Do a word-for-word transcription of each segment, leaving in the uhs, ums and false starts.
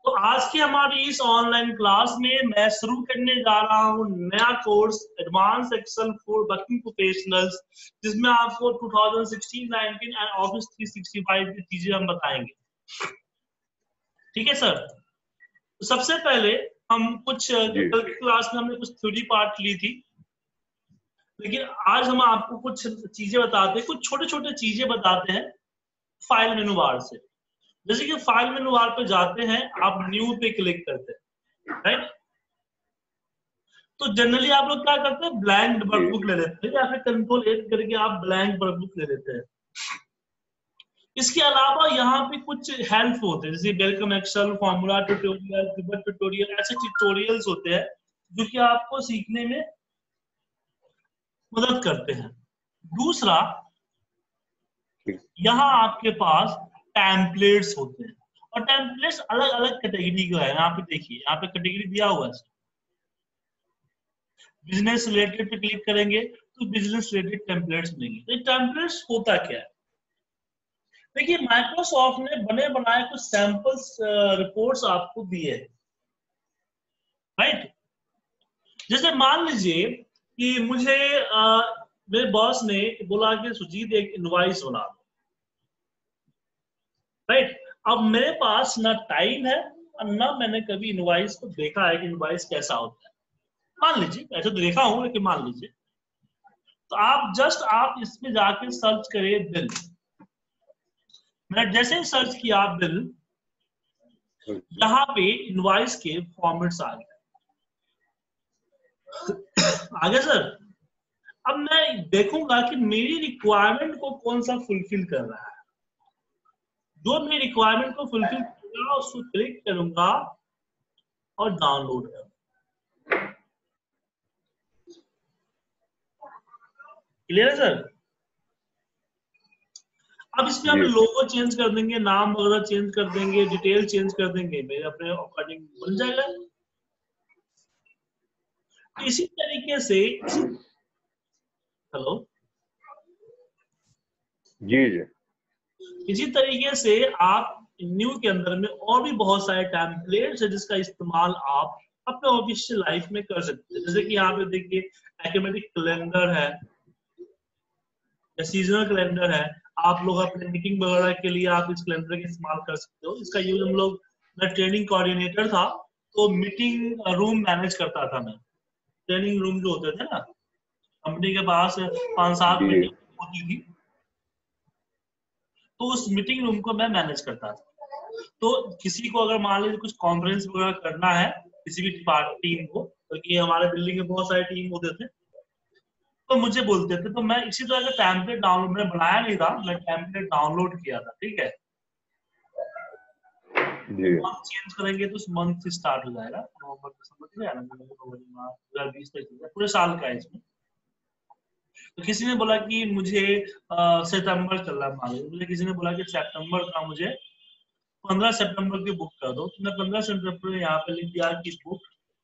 तो आज की हमारी इस ऑनलाइन क्लास में मैं शुरू करने जा रहा हूँ नया course advance Excel for working professionals, जिसमें आपको two thousand sixteen nineteen and Office three sixty five की चीजें हम बताएंगे। ठीक है सर। तो सबसे पहले हम कुछ कल की क्लास में हमने कुछ थ्योरी पार्ट ली थी, लेकिन आज हम आपको कुछ चीजें बताते हैं, कुछ छोटे छोटे चीजें बताते हैं फाइल मेनू बार से। जैसे कि फाइल मेनू बार पे जाते हैं, आप न्यू पे क्लिक करते हैं, राइट। तो जनरली आप लोग क्या करते हैं, ब्लैंक वर्कबुक ले लेते हैं या फिर कंट्रोल एट करके आप ब्लैंक वर्कबुक ले लेते हैं। इसके अलावा यहाँ पे कुछ हेल्प होते हैं, जैसे welcome Excel, formula tutorial, pivot tutorial, ऐसे ट्यूटोरियल्स होते हैं जो कि आपको सीखने में मदद करते हैं। दूसरा, यहाँ आपके पास टेम्पलेट्स होते हैं, और टेम्पलेट्स अलग अलग कैटेगरी का है। यहाँ पे देखिए, यहाँ पे कैटेगरी दिया हुआ है। बिजनेस रिलेटेड पे क्लिक करेंगे तो बिजनेस रिलेटेड टेम्पलेट्स मिलेंगे। तो टेम्पलेट्स होता क्या है, देखिए माइक्रोसॉफ्ट ने बने बनाए कुछ सैंपल्स रिपोर्ट्स आपको दिए, राइट। जैसे मान लीजिए कि मुझे आ, मेरे बॉस ने बोला कि सुजीत एक इनवॉइस बना दो, राइट। अब मेरे पास ना टाइम है और ना मैंने कभी इनवॉइस को देखा है कि इनवॉइस कैसा होता है। मान लीजिए, ऐसे तो देखा हूं लेकिन मान लीजिए, तो आप जस्ट आप इसमें जाके सर्च करिए बिल। मैंने जैसे ही सर्च किया बिल, यहाँ पे इनवॉइस के फॉर्मेट्स आ गए। आगे सर, अब मैं देखूंगा कि मेरी रिक्वायरमेंट को कौन सा फुलफिल कर रहा है। जो मेरी रिक्वायरमेंट को फुलफिल करेगा उसको क्लिक करूंगा और डाउनलोड करूंगा। क्लियर है सर। अब इसमें हम लोगो चेंज कर देंगे, नाम वगैरह चेंज कर देंगे, डिटेल चेंज कर देंगे, मेरे अपने अकॉर्डिंग बन जाएगा। इसी तरीके से, हेलो जी जी, इसी तरीके से आप न्यू के अंदर में और भी बहुत सारे टेम्पलेट्स है जिसका इस्तेमाल आप अपने ऑफिशियल लाइफ में कर सकते हैं। जैसे कि यहाँ पे देखिए एकेडमिक कैलेंडर है या सीजनल कैलेंडर है। आप लोग अपने मीटिंग वगैरह के लिए आप इस कैलेंडर का इस्तेमाल कर सकते हो। इसका यूज हम लोग, मैं ट्रेनिंग कोऑर्डिनेटर था तो मीटिंग रूम मैनेज करता था मैं। ट्रेनिंग रूम जो होते थे ना कंपनी के पास, पांच सात मीटिंग होती थी, तो उस मीटिंग रूम को मैं मैनेज करता था। तो किसी को अगर मान लीजिए कुछ कॉन्फ्रेंस वगैरह करना है किसी भी डिपार्टमेंट टीम को, क्योंकि तो हमारे बिल्डिंग में बहुत सारे टीम होते थे, तो मुझे बोलते थे। तो मैं इसी तरह का टेम्पलेट डाउनलोड, मैंने बनाया नहीं था, मैं टेम्पलेट डाउनलोड किया था। ठीक है, मंथ चेंज करेंगे तो उस मंथ से स्टार्ट हो जाएगा, नवंबर दिसंबर से नवंबर फरवरी मार्च दो हजार बीस तक पूरे साल का है इसमें। तो किसी ने बोला कि मुझे सितंबर चल रहा है, मुझे किसी ने बोला कि सितंबर का मुझे पंद्रह सितंबर की बुक कर दो, तो मैं पंद्रह सितंबर यहाँ पे लिख दिया कि बुक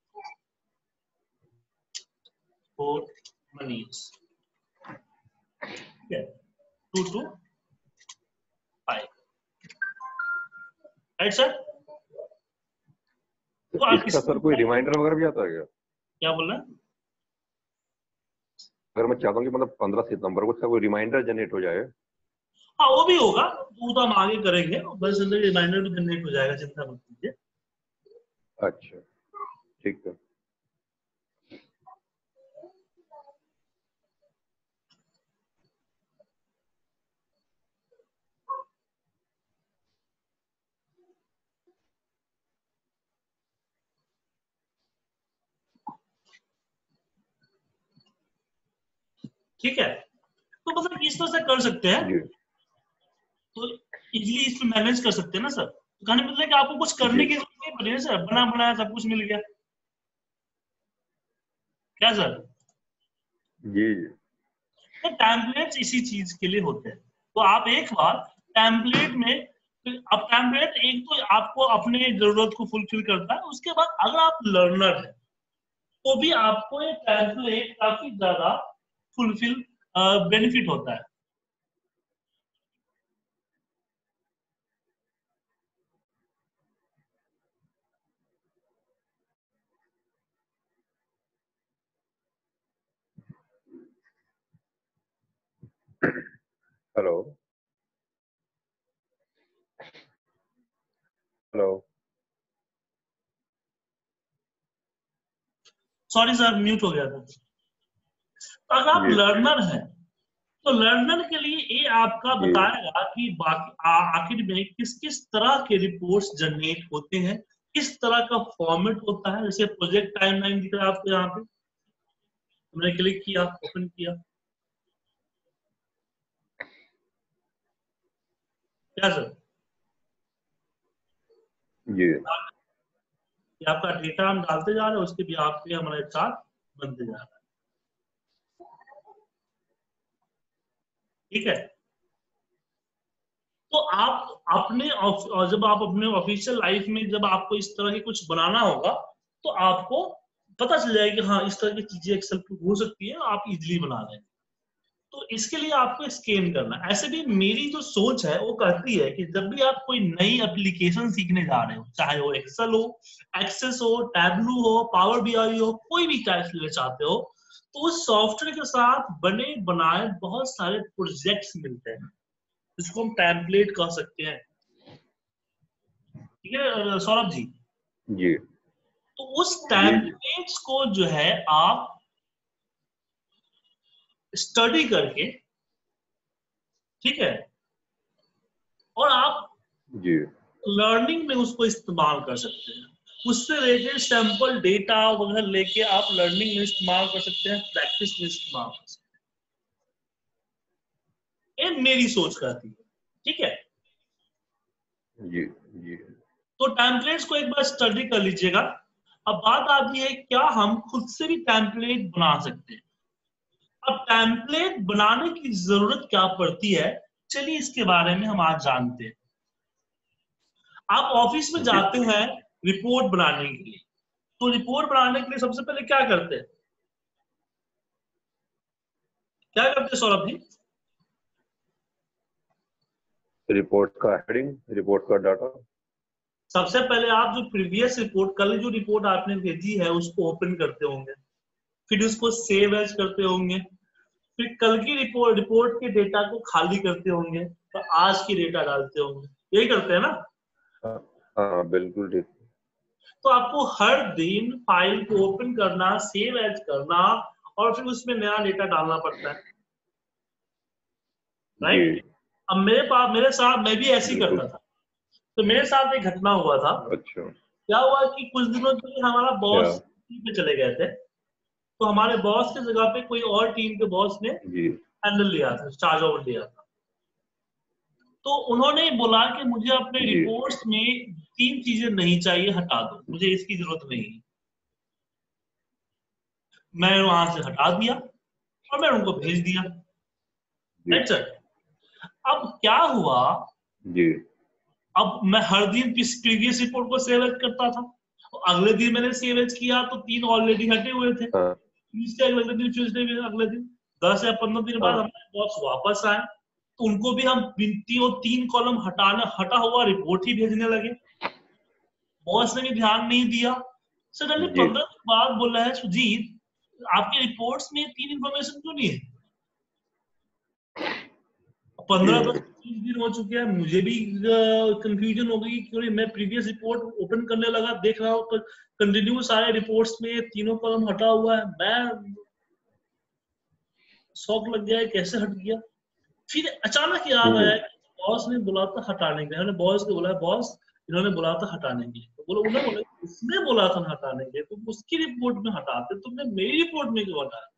फॉर मनीष, ठीक है, two two five, right sir. तो इसका सर कोई रिमाइंडर वगैरह भी आता है क्या? क्या बोल रहे हैं? अगर मैं चाहता हूँ कि मतलब पंद्रह सितंबर को इसका कोई रिमाइंडर जनरेट हो जाए। हाँ वो भी होगा, वो तो हम आगे करेंगे, बस रिमाइंडर भी जनरेट हो जाएगा, चिंता मत कीजिए। अच्छा ठीक है। ठीक है, तो मतलब इस तरह से कर सकते हैं, तो इजीली इसमें मैनेज कर सकते हैं ना सर। तो कहने मतलब कि आपको कुछ करने की जरूरत नहीं पड़ी है सर, बना बनाया सब कुछ मिल गया, क्या सर? जी जी, टेम्पलेट्स इसी चीज के लिए होते हैं। तो आप एक बार टेम्पलेट में, अब टेम्पलेट एक तो आपको अपने जरूरत को फुलफिल करता है, उसके बाद अगर आप लर्नर है तो भी आपको ये टेम्पलेट काफी ज्यादा फुलफिल बेनिफिट होता है। Hello hello sorry sir, mute हो गया था। अगर आप जी लर्नर हैं तो लर्नर के लिए ये आपका जी बताएगा कि बाकी आ- आखिर में किस किस तरह के रिपोर्ट्स जनरेट होते हैं, किस तरह का फॉर्मेट होता है। जैसे प्रोजेक्ट टाइमलाइन दिख रहा है आपको यहाँ पे, हमने क्लिक किया, ओपन किया, क्या सर, जी ये आपका डेटा हम डालते जा रहे हैं, उसके भी आपके हमारे चार्ट बनते जा रहा है। ठीक है, तो आप अपने ऑफ- और जब आप अपने ऑफिशियल लाइफ में जब आपको इस तरह की कुछ बनाना होगा तो आपको पता चल जाएगा कि हाँ इस तरह की चीजें एक्सेल पे हो सकती है, आप इजीली बना लेंगे। तो इसके लिए आपको स्कैन करना है। ऐसे भी मेरी जो सोच है वो कहती है कि जब भी आप कोई नई एप्लीकेशन सीखने जा रहे हो, चाहे वो एक्सेल हो, एक्सेस हो, टैबलू हो, पावर बीआई हो, कोई भी टाइप ले चाहते हो, तो उस सॉफ्टवेयर के साथ बने बनाए बहुत सारे प्रोजेक्ट्स मिलते हैं जिसको हम टेम्पलेट कह सकते हैं। ठीक है सौरभ जी, जी तो उस जी जी टेम्पलेट्स को जो है आप स्टडी करके, ठीक है, और आप जी लर्निंग में उसको इस्तेमाल कर सकते हैं। उससे रिलेटेड सैंपल डेटा वगैरह लेके आप लर्निंग में इस्तेमाल कर सकते हैं, प्रैक्टिस में इस्तेमाल कर सकते हैं। ये मेरी सोच कहती है। ठीक है, जी जी तो टेम्पलेट्स को एक बार स्टडी कर लीजिएगा। अब बात आती है क्या हम खुद से भी टेम्पलेट बना सकते हैं। अब टेम्पलेट बनाने की जरूरत क्या पड़ती है, चलिए इसके बारे में हम आज जानते हैं। आप ऑफिस में जी जाते हैं रिपोर्ट बनाने के लिए, तो रिपोर्ट बनाने के लिए सबसे पहले क्या करते हैं, क्या करते हैं सौरभ जी? रिपोर्ट का हेडिंग, रिपोर्ट का डाटा। सबसे पहले आप जो प्रीवियस रिपोर्ट, कल जो रिपोर्ट आपने भेजी है उसको ओपन करते होंगे, फिर उसको सेव एज करते होंगे, फिर कल की रिपोर्ट रिपोर्ट के डेटा को खाली करते होंगे, तो आज की डेटा डालते होंगे, यही करते हैं ना? हाँ हाँ, बिल्कुल ठीक। तो आपको हर दिन फाइल को ओपन करना, सेव एज करना, और फिर उसमें नया डेटा डालना पड़ता है, जी राइट? अब मेरे पास, मेरे साथ मैं भी ऐसे ही बिल्कुल। करता था। तो मेरे साथ एक घटना हुआ था। अच्छा। क्या हुआ कि कुछ दिनों के लिए हमारा क्या? बॉस पे चले गए थे, तो हमारे बॉस की जगह पे कोई और टीम के बॉस ने जी हैंडल लिया था, चार्ज ओवर लिया था। तो उन्होंने बोला कि मुझे अपने जी रिपोर्ट्स में तीन चीजें नहीं चाहिए, हटा दो, मुझे इसकी जरूरत नहीं है। मैं वहां से हटा दिया और मैं उनको भेज दिया, जी राइट सर? अब क्या हुआ, जी अब मैं हर दिन प्रीवियस रिपोर्ट को सेव एज करता था, तो अगले दिन मैंने सेव एज किया तो तीन ऑलरेडी हटे हुए थे। हाँ ट्यूसडे अगले दिन, ट्यूसडे अगले दिन, दस या पंद्रह दिन बाद हाँ हमारे बॉस वापस आए, तो उनको भी हम बिनती और तीन कॉलम हटाने हटा हुआ रिपोर्ट ही भेजने लगे। बॉस ने भी ध्यान नहीं दिया। सडनली जी पंद्रह दिन बाद बोल रहा है, सुजीत आपके रिपोर्ट्स में तीन इंफॉर्मेशन क्यों नहीं है? जी पंद्रह दस बीस दिन हो चुके हैं, मुझे भी कंफ्यूजन हो गई, क्योंकि मैं प्रीवियस रिपोर्ट ओपन करने लगा, देख रहा हूँ कंटिन्यू सारे रिपोर्ट्स में तीनों कॉलम हटा हुआ है। मैं शौक लग गया है, कैसे हट गया? फिर अचानक याद हम्म आया कि बॉस ने बोला था हटाने के लिए। मैंने बॉस को बोला, बॉस इन्होंने बोला था हटाने के लिए। तो बोला, उन्होंने बोला उसने बोला था ना हटाने के लिए, तुम उसकी रिपोर्ट में हटाते, तुमने मेरी रिपोर्ट में क्यों हटाया?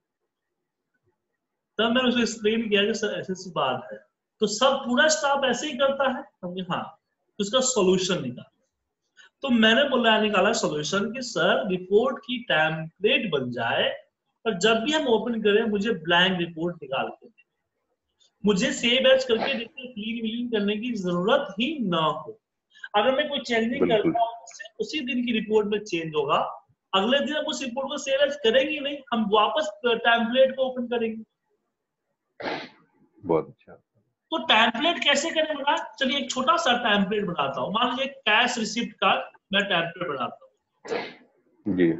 तब मैंने उसको एक्सप्लेन किया कि सर ऐसी ऐसी बात है। तो सब पूरा स्टाफ ऐसे ही करता है, हमने हाँ, तो उसका सॉल्यूशन निकाला। तो मैंने बोला निकाला सॉल्यूशन कि सर रिपोर्ट की टेम्पलेट बन जाए, और जब भी हम ओपन करें मुझे ब्लैंक रिपोर्ट निकाल के दें, मुझे सेव एज करके क्लीन विलीन करने की जरूरत ही ना हो। अगर मैं कोई चेंजिंग बिल्कुल। करता हूँ उससे उसी दिन की रिपोर्ट में चेंज होगा, अगले दिन हम उस रिपोर्ट को सेव एज करेंगे नहीं, हम वापस टेम्पलेट को ओपन करेंगे। बहुत अच्छा। तो टेम्पलेट कैसे करें बना, चलिए एक छोटा सा टेम्पलेट बनाता हूँ। मान लीजिए कैश रिसिप्ट का मैं टेम्पलेट बनाता हूँ। जी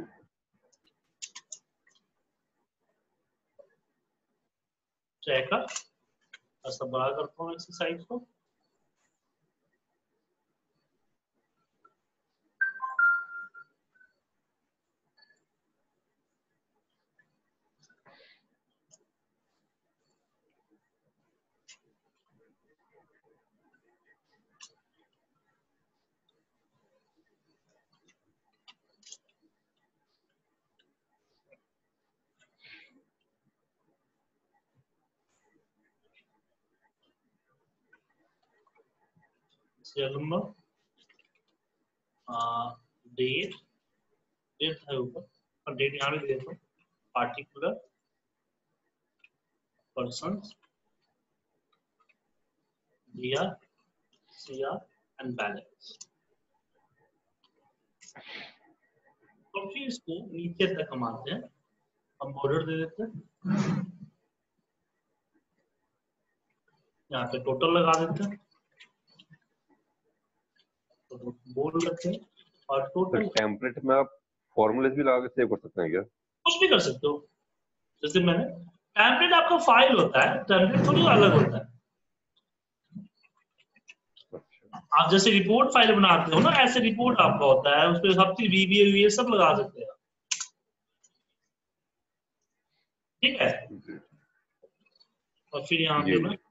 चेक ऐसा बड़ा करता हूँ एक्सरसाइज को। सीरियल नंबर, डेट, डेट है ऊपर और डेट यहाँ भी देता हूँ, पार्टिकुलर पर्सन, दिया, सीआर एंड बैलेंस। तो फिर इसको नीचे तक हम आते हैं, हम बॉर्डर दे देते हैं, यहाँ पे टोटल लगा देते हैं, तो बोल रखते हैं और टोटल। तो टेम्पलेट में आप फॉर्मूलेस भी लगा के सेव कर सकते हैं क्या? कुछ भी कर सकते हो, जैसे मैंने टेम्पलेट आपका फाइल होता है, टेम्पलेट थोड़ी अलग होता है। आप जैसे रिपोर्ट फाइल बनाते हो ना, ऐसे रिपोर्ट आपका होता है, उसपे सब चीज वीबीए ये सब लगा सकते हैं, ठीक है। और फिर यहाँ पे मैं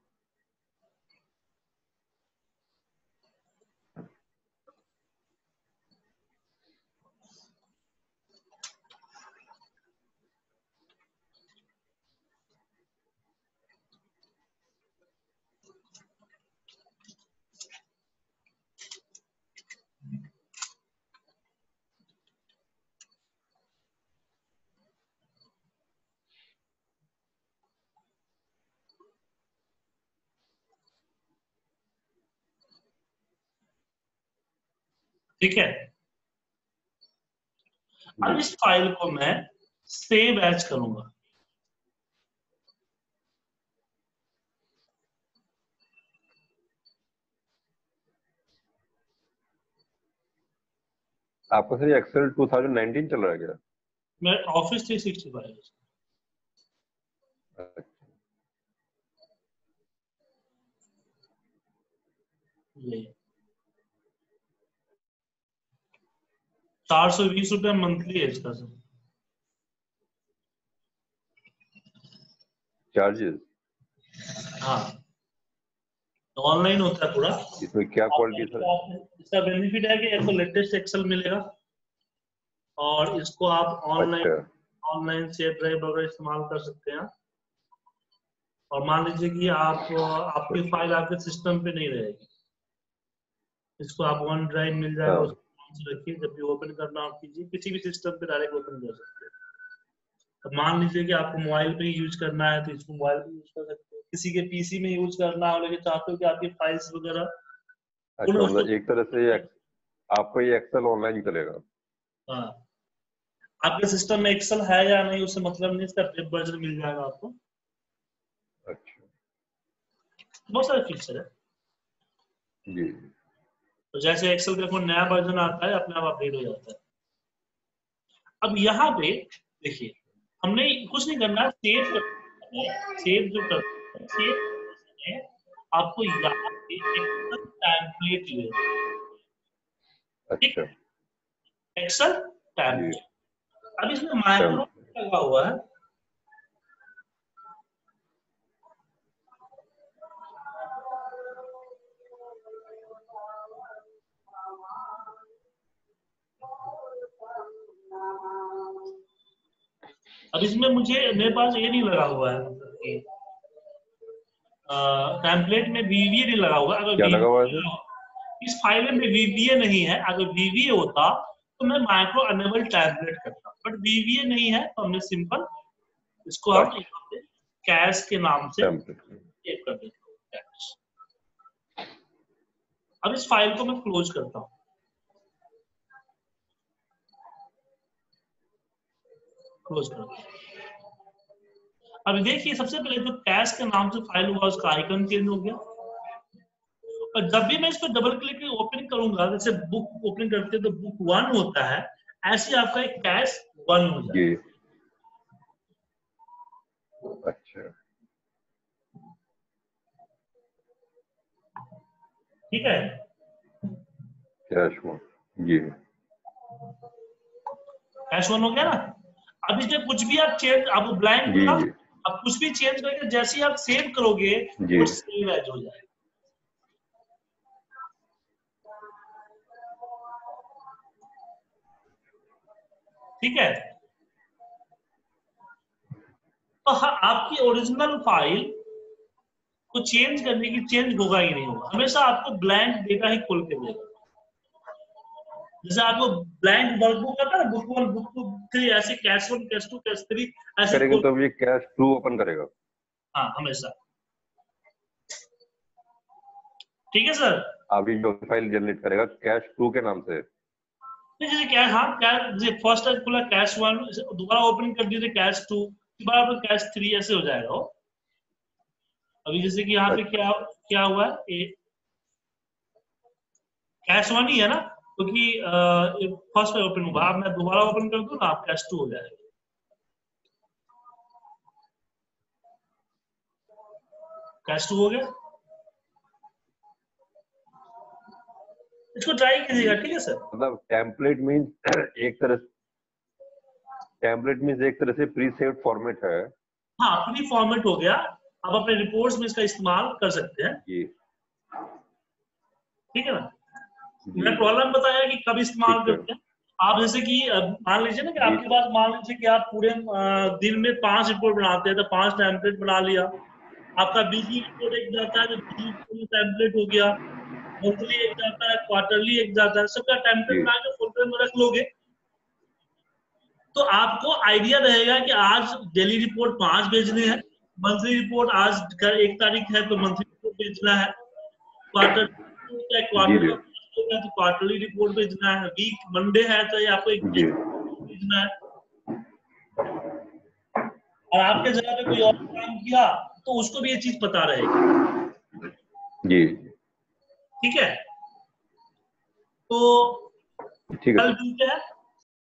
ठीक है। अब इस फाइल को मैं सेव एज करूंगा। आपका sir Excel two thousand nineteen चल रहा है क्या? मैं ऑफिस थ्री सिक्सटी फाइव ये चार सौ बीस रुपया मंथली है इसका सर चार्जेस। हाँ, ऑनलाइन होता है पूरा। इसमें क्या क्वालिटी सर? इसका बेनिफिट है कि एक तो लेटेस्ट एक्सेल मिलेगा और इसको आप ऑनलाइन अच्छा। ऑनलाइन शेयर ड्राइव वगैरह इस्तेमाल कर सकते हैं। और मान लीजिए कि आप आपकी फाइल आपके सिस्टम पे नहीं रहेगी, इसको आप वन ड्राइव मिल जाएगा, हाँ। उसको रखिए, जब भी ओपन करना आप कीजिए, किसी भी सिस्टम पे डायरेक्ट ओपन कर सकते हैं। तो मान लीजिए कि आपको मोबाइल पे यूज करना है तो इसको मोबाइल पे यूज कर सकते हो, किसी के पीसी में यूज करना हो लेकिन चाहते हो कि आपकी फाइल्स वगैरह। अच्छा, मतलब एक तरह से ये आपका ये एक्सेल ऑनलाइन चलेगा। हाँ, आपके सिस्टम में एक्सेल है या नहीं उससे मतलब नहीं, इसका वेब वर्जन मिल जाएगा आपको। अच्छा बहुत सारे फीचर है जी। तो जैसे एक्सेल का कोई नया वर्जन आता है अपने आप अपडेट हो जाता है। अब यहाँ पे देखिए, हमने कुछ नहीं करना, सेव सेव जो करना है, सेव आपको यहाँ पे एक्सेल टेम्पलेट ले, अच्छा एक्सेल टेम्पलेट। अब इसमें माइक्रो लगा हुआ है, अब इसमें मुझे मेरे पास ये नहीं लगा हुआ है, टेम्पलेट में वीवीए नहीं लगा हुआ। अगर क्या लगा हुआ है? इस फाइल में वीवीए नहीं है, अगर वीवीए होता तो मैं माइक्रो अनेबल टेम्पलेट करता, बट वीवीए नहीं है तो हमने सिंपल इसको हम यहाँ पे कैश के नाम से सेव कर देते हैं। अब इस फाइल को मैं क्लोज करता हूँ, क्लोज करता हूँ। अब देखिए, सबसे पहले जो कैश के नाम से फाइल हुआ उसका आइकन चेंज हो गया, और जब भी मैं इसको डबल क्लिक ओपन करूंगा, जैसे बुक ओपन करते हैं तो बुक वन होता है, ऐसे आपका एक कैश वन हो जाएगा। अच्छा ठीक है, कैश वन जी कैश वन हो गया ना। अब इसमें कुछ भी आप चेंज, अब ब्लैंक जी खुला, जी अब कुछ भी चेंज करके जैसे ही आप सेव करोगे जी वो सेव एज हो जाएगा। ठीक है, तो हाँ, आपकी ओरिजिनल फाइल को चेंज करने की चेंज होगा ही नहीं होगा, हमेशा आपको ब्लैंक डेटा ही खोल के देगा। जैसे आपको ब्लैंक वर्कबुक आता है ना, book one book two three, ऐसे cash one cash two cash three ऐसे करेंगे खोल, तो ये कैश टू ओपन करेगा। हाँ हमेशा। ठीक है सर, अभी जो फाइल जनरेट करेगा कैश टू के नाम से। जैसे क्या, हाँ कैश, जैसे फर्स्ट टाइम खुला कैश वन, दोबारा ओपन कर दीजिए कैश टू, दोबारा कैश थ्री, ऐसे हो जाएगा वो। अभी जैसे कि यहाँ पे अच्छा क्या क्या हुआ है, कैश वन ही है ना, क्योंकि फर्स्ट पे ओपन हुआ। अब मैं दोबारा ओपन कर दूं ना, आप कैश टू हो जाएगा। कैश टू हो गया, इसको ट्राई कीजिएगा। ठीक है सर, मतलब टेम्पलेट मीन्स एक तरह टेम्पलेट मीन्स एक तरह से प्री सेव्ड फॉर्मेट है। हाँ प्री फॉर्मेट हो गया, आप अपने रिपोर्ट्स में इसका इस्तेमाल कर सकते हैं। जी ठीक है ना, जी मैंने प्रॉब्लम बताया कि कब इस्तेमाल ठीक है करते हैं। आप जैसे कि अ, मान लीजिए ना कि जी आपके पास, मान लीजिए कि आप पूरे अ, दिन में पांच रिपोर्ट बनाते हैं, तो पांच टेम्पलेट बना लिया। आपका वीकली रिपोर्ट एक जाता है, तो वीकली रिपोर्ट टेम्पलेट हो गया, मंथली एक जाता है, क्वार्टरली एक जाता है, सबका टेम्पलेट जी बना के फोल्डर में रख लोगे, तो आपको आइडिया रहेगा कि आज डेली रिपोर्ट पांच भेजने हैं, मंथली रिपोर्ट आज का एक तारीख है तो मंथली रिपोर्ट भेजना है, क्वार्टर जी क्वार्टर जी का है तो क्वार्टरली रिपोर्ट भेजना है, वीक मंडे है तो ये आपको एक जी वीक भेजना है। और आपके जगह पे कोई और काम किया तो उसको भी ये चीज पता रहेगी। जी ठीक है, तो ठीक है कल सर। मिलते हैं।